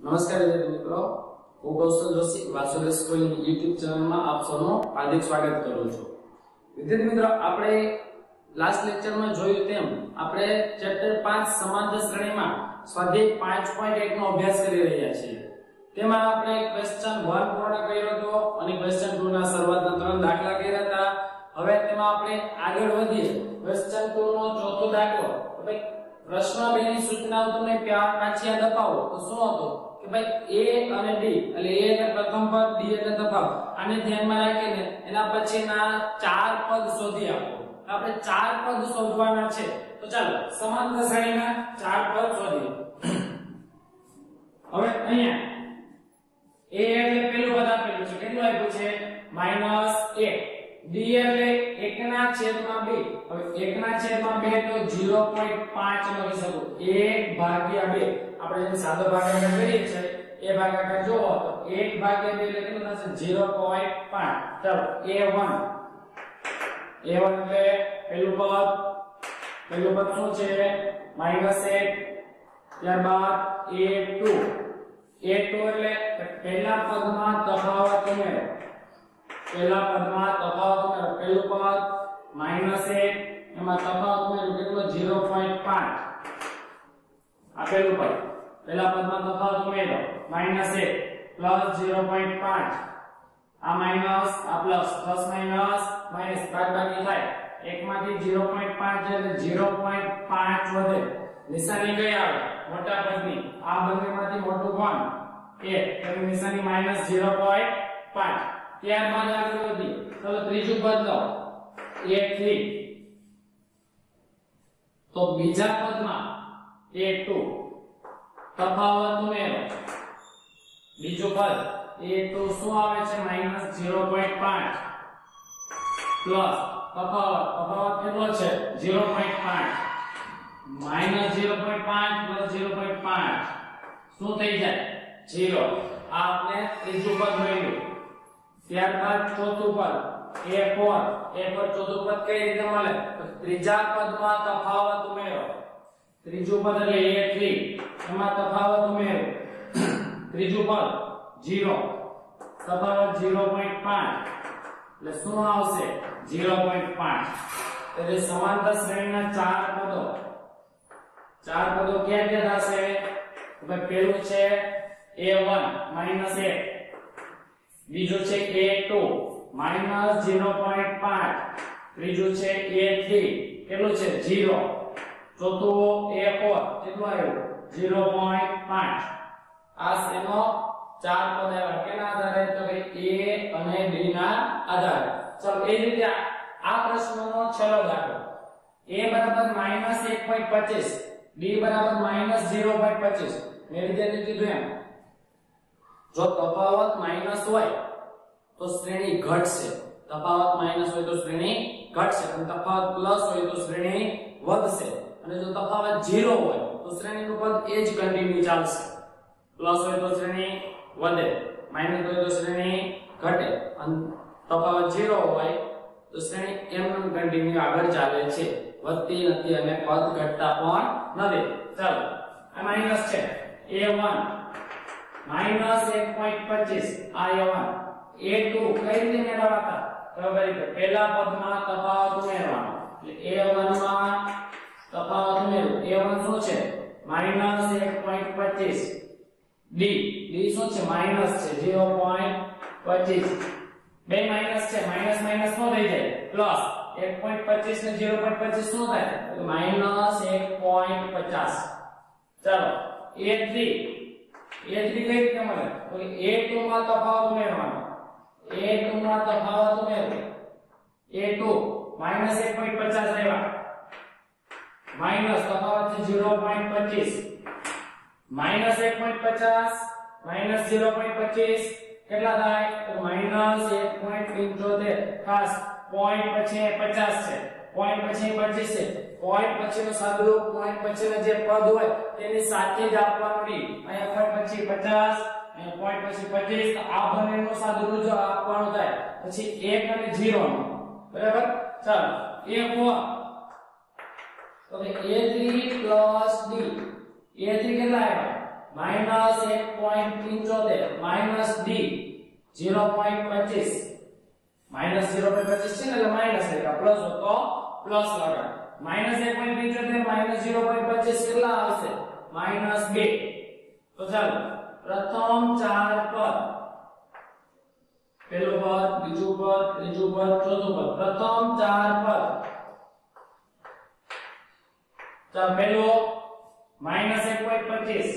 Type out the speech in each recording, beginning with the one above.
નમસ્કાર વિદ્યાર્થી મિત્રો, હું કૌશલ જોશી વાસુદેવ સ્કૂલની YouTube ચેનલમાં આપ સૌનું હાર્દિક સ્વાગત કરું છું। વિદ્યાર્થી મિત્રો, આપણે લાસ્ટ લેક્ચરમાં જોયું તેમ આપણે ચેપ્ટર 5 સમાંતર શ્રેણીમાં સ્વાધ્યાય 5.1 નો અભ્યાસ કરી રહ્યા છીએ। તેમાં આપણે ક્વેશ્ચન 1 પૂર્ણ કર્યો હતો અને ક્વેશ્ચન 2 ના શરૂઆતના 3 દાખલા કર્યા હતા। હવે તેમાં આપણે આગળ વધીએ। ક્વેશ્ચન 2 નો ચોથો દાખલો, ભાઈ પ્રશ્ન 2 ની સૂચનાઓ તમને પાછી યાદ અપાવો તો શું હતું કે ભાઈ a અને d એટલે a એટલે પ્રથમ પદ, d એટલે તફાવત, આને ધ્યાનમાં રાખીને એના પછીના 4 પદ શોધી આપો। આપણે 4 પદ શોધવાના છે, તો ચાલો સમાંતર શ્રેણીના 4 પદ શોધીએ। હવે અહીંયા a એટલે પેલું પદ આપેલું છે, કેટલું આપ્યું છે -1, d એટલે 1 ના છેદમાં 2, હવે 1 ના છેદમાં 2 તો 0.5 લખી શકું, 1 ભાગ્યા 2, આપણે જેને સાદો ભાગાકાર કરીએ છીએ એ ભાગાકાર જોવો તો 1 ભાગ્યા 2 એટલે કેટલું થશે 0.5। ચાલો a1 એટલે પહેલું પદ શું છે -1, ત્યારબાદ a2 એટલે પહેલા પદમાં તફાવત ઉમેરો, પહેલા પદમાં તફાવત ઉમેરો, પહેલું પદ -1 એમાં તફાવત ઉમેરો કેટલો 0.5, આ પહેલું પદ, પહેલા પદમાં તફાવત ઉમેરો -1 પ્લસ 0.5, આ માઈનસ આ પ્લસ, પ્લસ માઈનસ માઈનસ બાદબાકી થાય, 1 માંથી 0.5 એટલે 0.5 વધે, નિશાની કઈ આવે મોટા પદની, આ બંનેમાંથી મોટું કોણ a, એટલે નિશાની -0.5। ત્યારબાદ આગળ વધી, ચલો ત્રીજું પદ લો a3, તો બીજા પદમાં a2 તફાવત ઉમેરો, બીજું પદ a2 શું આવે છે -0.5 પ્લસ તફાવત કેટલો છે 0.5, -0.5 પ્લસ 0.5 શું થઈ જાય 0। આ આપણે ત્રીજું પદ મળ્યું। ત્યારબાદ ચોથું પદ a4 ચોથું પદ કઈ રીતે મળે તો ત્રીજા પદમાં તફાવત ઉમેરો, ત્રીજું પદ એટલે a3 એમાં તફાવત ઉમેરો, ત્રીજું પદ 0 તફાવત 0.5 એટલે શું આવશે 0.5। એટલે સમાંતર શ્રેણીના 4 પદો ક્યાં ક્યાં થશે તો ભાઈ પહેલું છે a1 -1, બીજું છે a2 -0.5, ત્રીજું છે a3 કેટલું છે 0, ચોથું a4 કેટલું આવ્યું 0.5। આ શેનો 4 પદ આવ્યા કેના આધારે તો કે a અને d ના આધારે। ચાલો એ રીતે આ પ્રશ્નનો છેલ્લો દાખલો, a બરાબર -1.25, d બરાબર -0.25। મેં વિદ્યાર્થી કીધું એમ જો તફાવત માઈનસ હોય તો શ્રેણી ઘટશે, તફાવત માઈનસ હોય તો શ્રેણી ઘટશે, અને તફાવત પ્લસ હોય તો શ્રેણી વધશે, અને જો તફાવત 0 હોય તો શ્રેણીનું પદ એ જ કન્ટિન્યુ ચાલશે, પ્લસ હોય તો શ્રેણી વધે, માઈનસ હોય તો શ્રેણી ઘટે, અને તફાવત 0 હોય તો શ્રેણી એમ કન્ટિન્યુ આગળ ચાલે છે, વધતી નથી અને પદ ઘટતા પણ નથી। ચાલો આ માઈનસ છે a1 -1.25, આ a1, a2 કઈ રીતે મેળવવાતા તો ભાઈ પહેલા પદમાં તફાવત ઉમેરવાનો, એટલે a1 માં તફાવત ઉમેરો, a1 શું છે -1.25, d શું છે માઈનસ છે 0.25, બે માઈનસ છે, માઈનસ માઈનસ શું થઈ જાય પ્લસ, 1.25 ને 0.25 શું થાય તો -1.50। ચાલો a3 કઈ રીતે મળે તો a2 માં તફાવત ઉમેરવાનો, a2 માં તફાવત ઉમેરો, a2 -1.50 આવ્યા, માઈનસ તફાવત છે 0.25, -1.50 -0.25 કેટલા થાય તો -1.75, ખાસ પોઈન્ટ પછી 50 છે, પોઈન્ટ પછી 25 છે, પોઈન્ટ પછીનો સાદુરૂપ પોઈન્ટ પછીના જે પદ હોય તેની સાથે જ આપવાનું નહીં, અહીંયા પોઈન્ટ પછી 50, અહીંયા પોઈન્ટ પછી 25, તો આ બંનેનું સાદુરૂપ જો આપવાનું થાય પછી 1 અને 0 નું, બરાબર। ચાલો a4 તો a3 + d, a3 કેટલા આવ્યા માઈનસ 1.75 માઈનસ ડી 0.25 માઈનસ 0.25 છે ને એટલે માઈનસ એટલે પ્લસ હતો પ્લસ લગાડ માઈનસ 1.75 માઈનસ 0.25 કેટલા આવશે માઈનસ 2 તો ચાલો પ્રથમ ચાર પદ પહેલું પદ બીજું પદ ત્રીજું પદ ચોથું પદ પ્રથમ ચાર પદ ચાલ પહેલો માઈનસ 1.25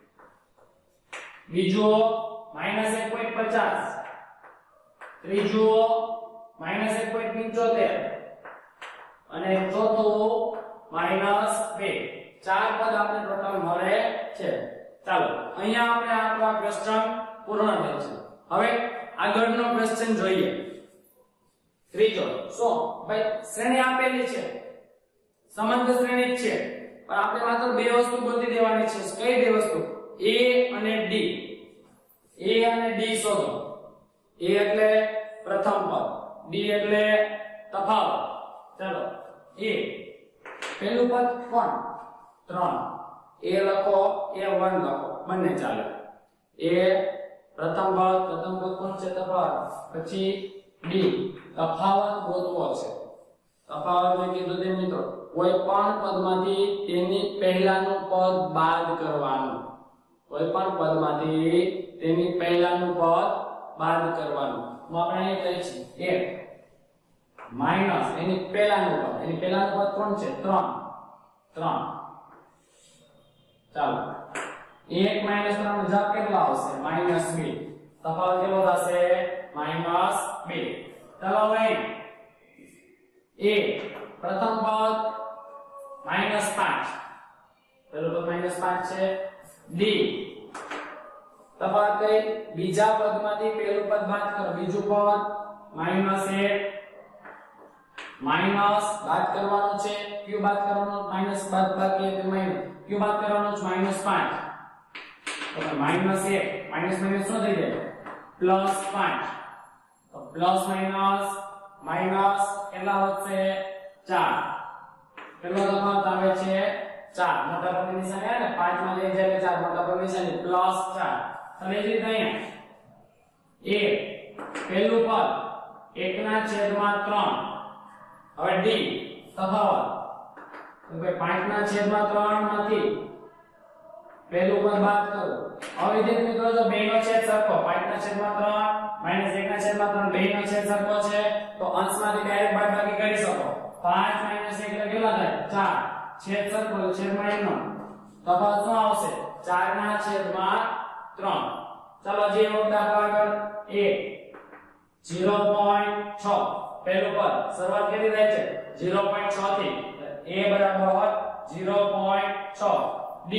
બીજો માઈનસ 1.50 ત્રીજો માઈનસ 1.75 અને ચોથું માઈનસ 2 ચાર પદ આપણે ટોટલ મળે છે ચાલો અહીંયા આપણે આપણો ક્વેશ્ચન પૂર્ણ થાય છે હવે આગળનો ક્વેશ્ચન જોઈએ ત્રીજો સો ભાઈ શ્રેણી આપેલી છે સમાંતર શ્રેણી જ છે પણ આપણે માત્ર બે વસ્તુ ગોતી દેવાની છે કઈ બે વસ્તુ a અને d a અને d શોધો a એટલે પ્રથમ પદ d એટલે તફાવત ચાલો a પહેલું પદ કોણ 3 a લખો a1 લખો બંને ચાલે a પ્રથમ પદ કોણ છે તફાવત પછી d તફાવત ગોતવો છે તફાવત મેં કીધું તેમ મિત્રો કોઈ પણ પદમાંથી તેની પહેલાનું પદ બાદ કરવાનું કોઈ પણ પદમાંથી તેની પહેલાનું પદ બાદ કરવાનું હું આપણે અહીં કહી છે 1 માઈનસ એની પહેલાનું પદ કોણ છે 3 ચાલો 1 માઈનસ 3 નો જવાબ કેટલો આવશે -2 તફાવત કેટલો થશે -2 ચાલો હવે a પ્રથમ પદ -5 પહેલું પદ -5 છે d તફાવત કઈ બીજા પદમાંથી પહેલું પદ બાદ કરો બીજું પદ -1 માઈનસ બાદ કરવાનું છે q બાદ કરવાનો માઈનસ બાદ બાકી એટલે માઈનસ q બાદ કરવાનો છે -5 તો -1 માઈનસ શું થઈ જાય +5 તો પ્લસ માઈનસ કેટલા વધશે 4 કેટલો તફાવત આવે છે 4 મોટા પદની નિશાની આવે ને 5 માં લઈ જાય એટલે 4 મોટા પદની નિશાની +4 હવે એ રીતે અહીંયા a પહેલું પદ 1/3 હવે d તફાવત તો ભાઈ 5/3 માંથી પહેલું પદ બાદ કરો હવે વિદ્યાર્થી મિત્રો જો બેનો છેદ સરખો 5/3 -1/3 બેનો છેદ સરખો છે તો અંશમાંથી ડાયરેક્ટ બાદબાકી કરી શકો 5 - 1 એટલે કેટલા થાય 4 છેદ સરખો છેદમાં 1 તફાવત શું આવશે 4/3 ચાલો જે દાખલા આગળ a 0.6 પહેલું પદ શરૂઆત કેવી થાય છે 0.6 થી a બરાબર 0.6 d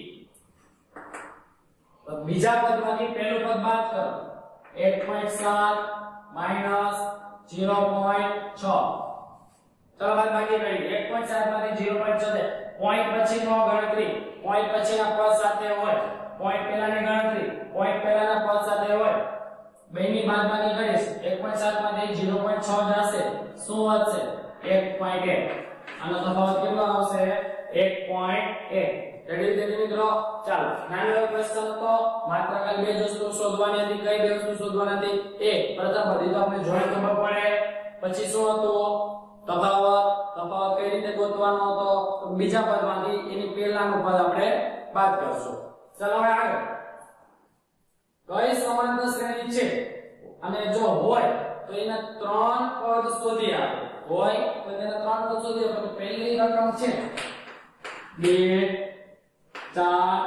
તો બીજા પદમાંથી પહેલું પદ બાદ કરો 1.7 માઈનસ 0.6 ચાલો બાદબાકી કરી 1.7 માંથી 0.6 પોઈન્ટ પછીનો ગણતરી પોઈન્ટ પછીના પદ સાથે હોય પોઈન્ટ પહેલાની ગણતરી પોઈન્ટ પહેલાના પદ સાથે હોય બેની બાદબાકી કરીશ 1.7 માંથી 0.6 જશે શું વધશે 1.1 આનો તફાવત કેટલો આવશે 1.1 રેડી મિત્રો ચાલો નાનો ક્વેશ્ચન તો માત્ર ખાલી બે જ વસ્તુ શોધવાની હતી કઈ બે વસ્તુ શોધવાની હતી એક પ્રથમ પદ તો આપણે જોઈ ખબર પડે પછી શું હતું તફાવત કઈ રીતે ગોતવાનો હતો તો બીજા પદમાંથી એની પહેલાનું પદ આપણે બાદ કરશું ચાલો હવે આગળ કઈ સમાંતર શ્રેણી છે અને જો હોય તો એના 3 પદ શોધી આપો હોય તો તેના 3 પદ શોધી આપો તો પહેલી રકમ છે 2 4 6 8 2 4 6 8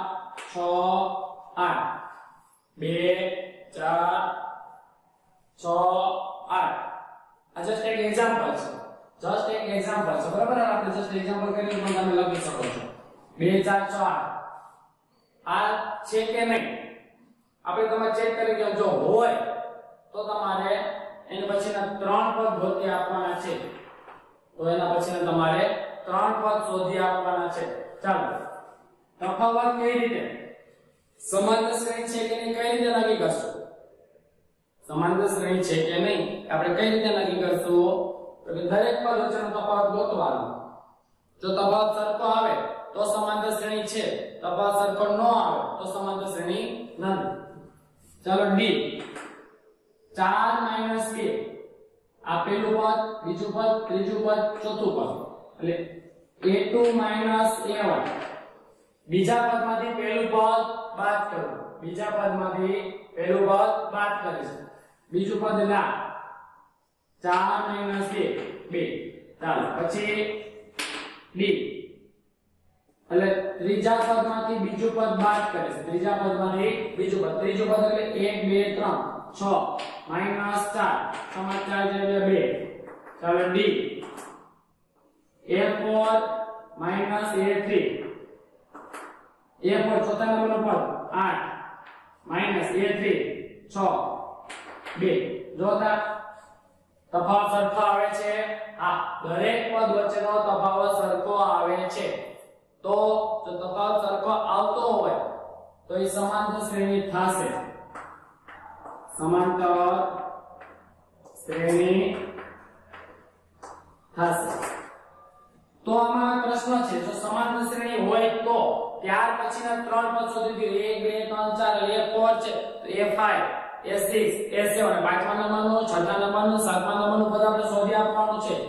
આ જસ્ટ એક એક્ઝામ્પલ છે બરાબર આપણે જસ્ટ એક્ઝામ્પલ કરીને પણ તમે લખી શકો છો 2 4 6 8 આ છે કે નહીં આપણે તમે ચેક કરી કે જો હોય તો તમારે એના પછીના 3 પદ ગોતી આપવાના છે તો એના પછીના તમારે 3 પદ શોધી આપવાના છે ચાલો તફાવત કઈ રીતે સમાંતર શ્રેણી છે કે નહીં કઈ રીતે નક્કી કરશું સમાંતર શ્રેણી છે કે નહીં આપણે કઈ રીતે નક્કી કરશું તો કે દરેક પદ વચ્ચેનો તફાવત ગોતવાનો જો તફાવત સરખો આવે તો તો સમાંતર શ્રેણી છે, તફાવત સરખો ન આવે તો સમાંતર શ્રેણી નથી. ચાલો ડી 4 - 2 આ પહેલું પદ, બીજું પદ, ત્રીજું પદ, ચોથું પદ એટલે a2 - a1. બીજા પદમાંથી પહેલું પદ બાદ કરો, બીજા પદમાંથી પહેલું પદ બાદ કરીશું, બીજું પદ ના 4 - 2 ચાલો પછી ડી એટલે ત્રીજા પદમાંથી બીજું પદ બાદ કરીશું, ત્રીજા પદમાંથી બીજું પદ, ત્રીજું પદ એટલે 1 2 3 6 -4 સમાચાર છે એટલે 2. ચાલો ડી a4 - a3 a4 ચોથા નંબરનો પદ 8 - a3 6 2. જોતા તફાવત સરખો આવે છે. હા, દરેક પદ વચ્ચેનો તફાવત સરખો આવે છે. તો જો તફાવત સરખો આવતો હોય તો એ સમાંતર શ્રેણી થશે, સમાંતર શ્રેણી થશે. તો આમાં પ્રશ્ન છે, જો સમાંતર શ્રેણી હોય તો ત્યાર પછીના ત્રણ પદ શોધી દો. 1 2 3 4 a4 છે તો a5 a6 a7 પાંચમા નંબરનું, છઠ્ઠા નંબરનું, સાતમા નંબરનું પદ આપણે શોધી આપવાનું છે.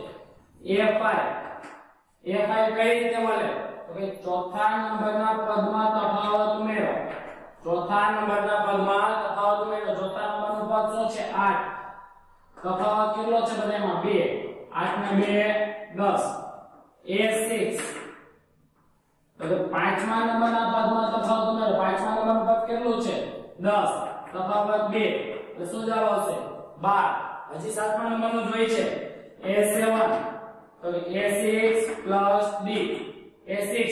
a5 કઈ રીતે મળે તો કે ચોથા નંબરના પદમાં તફાવત ઉમેરો, ચોથા નંબરના પદમાં તફાવત ઉમેરો. ચોથા નંબરનું પદ શું છે 8, તફાવત કેટલો છે બધામાં 2, 8 ને 2 10. a6 તો પાંચમા નંબરના પદમાં તફાવત ઉમેરો, પાંચમા નંબરનું પદ કેટલું છે 10, તફાવત 2 એટલે શું જવાબ આવશે 12. હજી સાતમા નંબરનું જોઈ છે a7 તો a6 plus d a6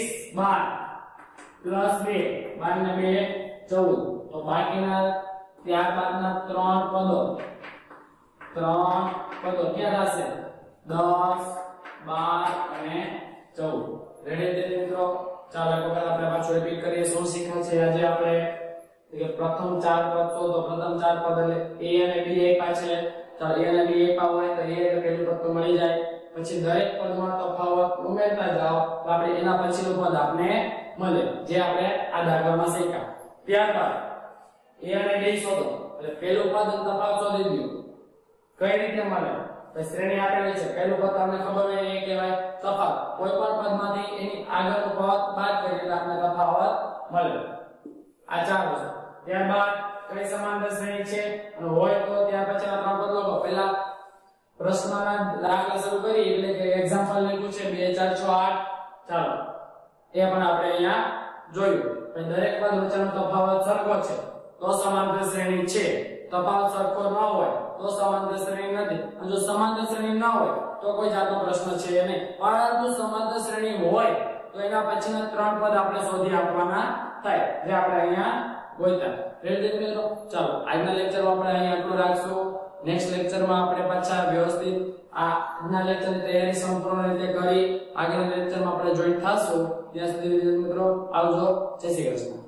12 plus 2 12 ને 2 14. તો બાકીના ત્યારબાદના ત્રણ પદો ક્યાં થશે 10 12 અને 14. રેડી મિત્રો? ચાલો એક વખત આપણે પાછું રિપીટ કરીએ. શું શીખ્યા છે આજે આપણે કે પ્રથમ ચાર પદ શોધો. પ્રથમ ચાર પદ એટલે a અને b આપ્યા છે. ચાલો a અને b આપ્યા હોય તો a એટલે પહેલું પદ તો મળી જાય. પછી દરેક પદમાં તફાવત ઉમેરતા જાઓ તો આપણે એના પછીનું પદ આપને મળે, જે આપણે આ દાખલામાં શીખ્યા. ત્યારબાદ a અને b શોધો એટલે પહેલું પદ અને તફાવત શોધી દો. કઈ રીતે મળે તો શ્રેણી આપેલી છે. પહેલું પદ તમને ખબર હોય એ કહેવાય તફાવત. કોઈ પણ પદમાંથી એની આગળનું પદ બાદ કરીએ એટલે આપણે તફાવત મળે. આ ચાર વસ્તુ. ત્યારબાદ કઈ સમાંતર શ્રેણી છે અને હોય તો ત્યાર પછીના ત્રણ પદ લખો. પહેલા પ્રશ્નના દાખલા શરૂ કરી એટલે કે એક્ઝામ્પલ લખ્યું છે 2 4 6 8. ચાલો એ પણ આપણે અહીંયા જોયું. દરેક પદ વચ્ચેનો તફાવત સરખો છે તો સમાંતર શ્રેણી છે. તફાવત સરખો ન હોય તો સમાંતર શ્રેણી નથી. અને જો સમાંતર શ્રેણી ન હોય તો કોઈ જાતનો પ્રશ્ન છે નહીં. પરંતુ સમાંતર શ્રેણી હોય તો એના પછીના ત્રણ પદ આપણે શોધી આપવાના થાય, જે આપણે અહીંયા ગોત્યા. રેડી મિત્રો? ચાલો આજના લેક્ચરમાં આપણે અહીંયા આટલું રાખશું. નેક્સ્ટ લેક્ચરમાં આપણે પાછા વ્યવસ્થિત આજના લેક્ચરની તૈયારી સંપૂર્ણ રીતે કરી આગળના લેક્ચરમાં આપણે જોઈન્ટ થાશું. ત્યાં સુધી મિત્રો આવજો. જય શ્રી કૃષ્ણ.